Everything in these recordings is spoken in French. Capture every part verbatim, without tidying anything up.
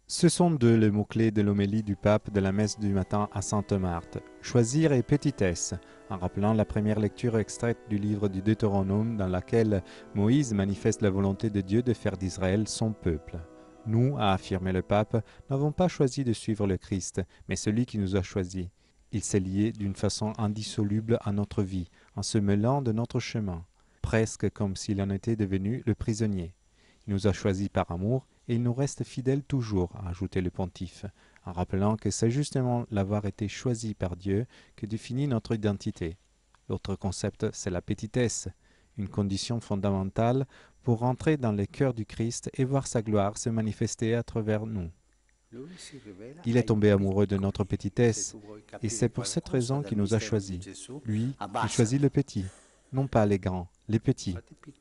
Ce sont deux les mots-clés de l'homélie du pape de la messe du matin à Sainte-Marthe. Choisir et petitesse, en rappelant la première lecture extraite du livre du Deutéronome dans laquelle Moïse manifeste la volonté de Dieu de faire d'Israël son peuple. Nous, a affirmé le pape, n'avons pas choisi de suivre le Christ, mais celui qui nous a choisis. Il s'est lié d'une façon indissoluble à notre vie, en se mêlant de notre chemin, presque comme s'il en était devenu le prisonnier. Il nous a choisis par amour, et il nous reste fidèle toujours, a ajouté le pontife, en rappelant que c'est justement l'avoir été choisi par Dieu que définit notre identité. L'autre concept, c'est la petitesse, une condition fondamentale pour rentrer dans le cœur du Christ et voir sa gloire se manifester à travers nous. Il est tombé amoureux de notre petitesse, et c'est pour cette raison qu'il nous a choisis. Lui, il choisit le petit, non pas les grands, les petits.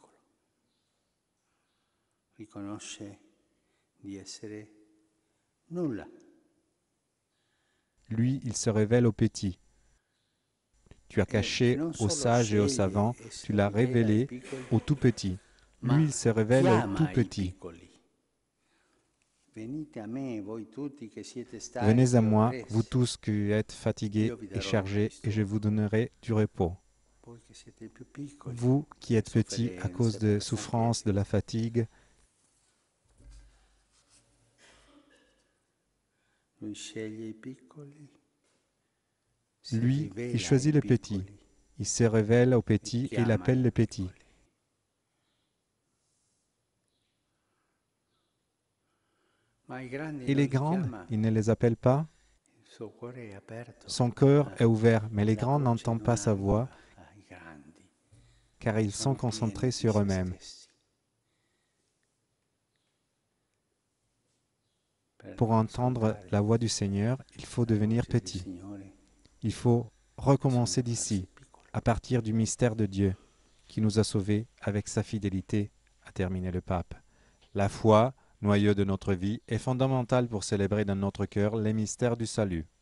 Lui, il se révèle aux petits. Tu as caché aux sages et aux savants, tu l'as révélé aux tout petits. Lui, il se révèle aux tout petits. Venez à moi, vous tous qui êtes fatigués et chargés, et je vous donnerai du repos. Vous qui êtes petits à cause de souffrances, de la fatigue, lui, il choisit le petit. Il se révèle aux petits et il appelle les petits. Et les grandes, il ne les appelle pas. Son cœur est ouvert, mais les grands n'entendent pas sa voix, car ils sont concentrés sur eux-mêmes. Pour entendre la voix du Seigneur, il faut devenir petit. Il faut recommencer d'ici, à partir du mystère de Dieu, qui nous a sauvés avec sa fidélité, a terminé le pape. La foi, noyau de notre vie, est fondamentale pour célébrer dans notre cœur les mystères du salut.